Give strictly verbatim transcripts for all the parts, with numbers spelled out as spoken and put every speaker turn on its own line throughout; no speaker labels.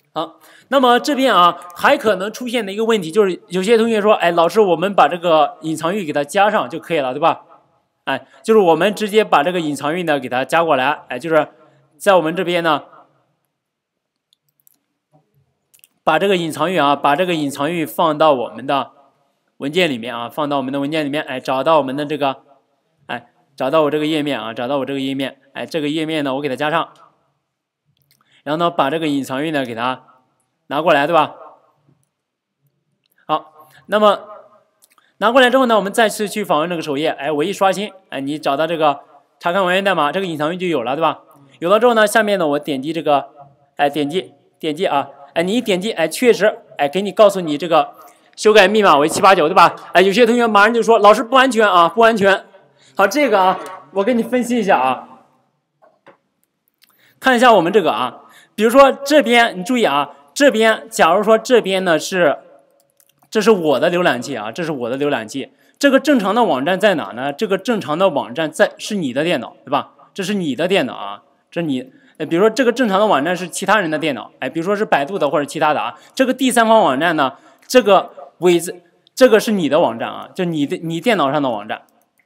好，那么这边啊还可能出现的一个问题就是，有些同学说，哎，老师，我们把这个隐藏域给它加上就可以了，对吧？哎，就是我们直接把这个隐藏域呢给它加过来，哎，就是在我们这边呢，把这个隐藏域啊，把这个隐藏域放到我们的文件里面啊，放到我们的文件里面，哎，找到我们的这个，哎，找到我这个页面啊，找到我这个页面，哎，这个页面呢我给它加上，然后呢把这个隐藏域呢给它拿过来，对吧？好，那么拿过来之后呢，我们再次去访问这个首页，哎，我一刷新，哎，你找到这个查看完源代码，这个隐藏域就有了，对吧？有了之后呢，下面呢我点击这个，哎，点击点击啊，哎，你一点击，哎，确实，哎，给你告诉你这个修改密码为七八九，对吧？哎，有些同学马上就说老师不安全啊，不安全。好，这个啊，我给你分析一下啊，看一下我们这个啊，比如说这边你注意啊，这边假如说这边呢是。这是我的浏览器啊，这是我的浏览器。这个正常的网站在哪呢？这个正常的网站在是你的电脑，对吧？这是你的电脑啊，这你，呃，比如说这个正常的网站是其他人的电脑，哎，比如说是百度的或者其他的啊。这个第三方网站呢，这个伪字，这个是你的网站啊，就你的你电脑上的网站，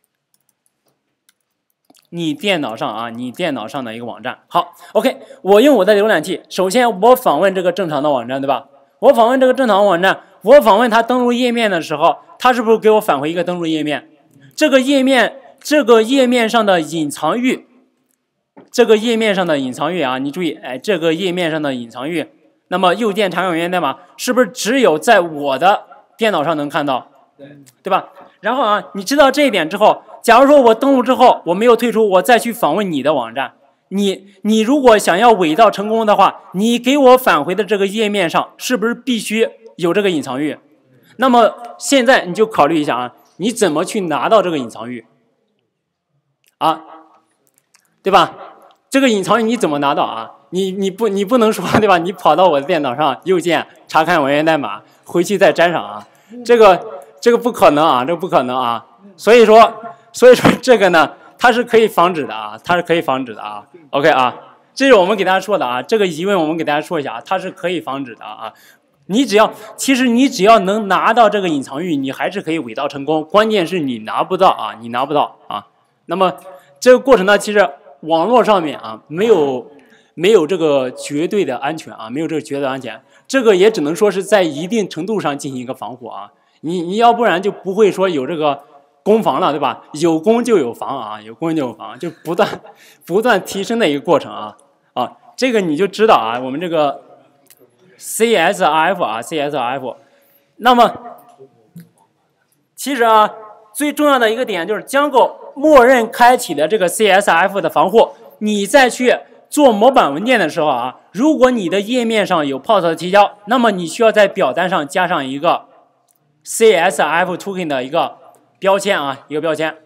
你电脑上啊，你电脑上的一个网站。好 ，OK， 我用我的浏览器，首先我访问这个正常的网站，对吧？我访问这个正常网站。我访问它登录页面的时候，它是不是给我返回一个登录页面？这个页面，这个页面上的隐藏域，这个页面上的隐藏域啊，你注意，哎，这个页面上的隐藏域，那么右键查看源代码是不是只有在我的电脑上能看到？对，对吧？然后啊，你知道这一点之后，假如说我登录之后我没有退出，我再去访问你的网站，你你如果想要伪造成功的话，你给我返回的这个页面上是不是必须有这个隐藏域？那么现在你就考虑一下啊，你怎么去拿到这个隐藏域啊？对吧？这个隐藏域你怎么拿到啊？你你不你不能说对吧？你跑到我的电脑上右键查看文源代码，回去再粘上啊？这个这个不可能啊，这个不可能啊。所以说所以说这个呢，它是可以防止的啊，它是可以防止的啊。OK 啊，这是我们给大家说的啊，这个疑问我们给大家说一下啊，它是可以防止的啊。你只要，其实你只要能拿到这个隐藏域，你还是可以伪造成功。关键是你拿不到啊，你拿不到啊。那么这个过程呢，其实网络上面啊，没有没有这个绝对的安全啊，没有这个绝对的安全。这个也只能说是在一定程度上进行一个防护啊。你你要不然就不会说有这个攻防了，对吧？有攻就有防啊，有攻就有防，就不断不断提升的一个过程啊啊。这个你就知道啊，我们这个。C S R F 啊 ，C S R F， 那么其实啊，最重要的一个点就是将构默认开启的这个 C S R F 的防护。你再去做模板文件的时候啊，如果你的页面上有 P O S 的提交，那么你需要在表单上加上一个 C S R F token 的一个标签啊，一个标签。